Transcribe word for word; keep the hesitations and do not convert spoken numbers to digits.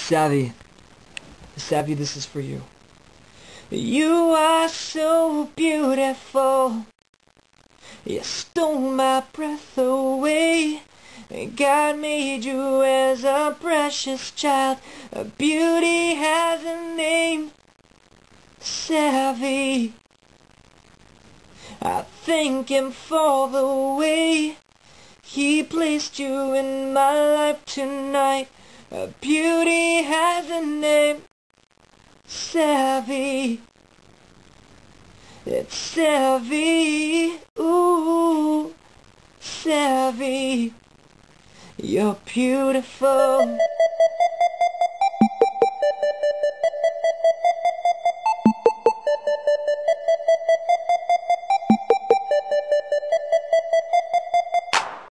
Savy, Savy, this is for you. You are so beautiful. You stole my breath away. God made you as a precious child. A beauty has a name, Savy. I thank Him for the way He placed you in my life tonight. A beauty has a name, Savy. It's Savy, ooh, Savy. You're beautiful.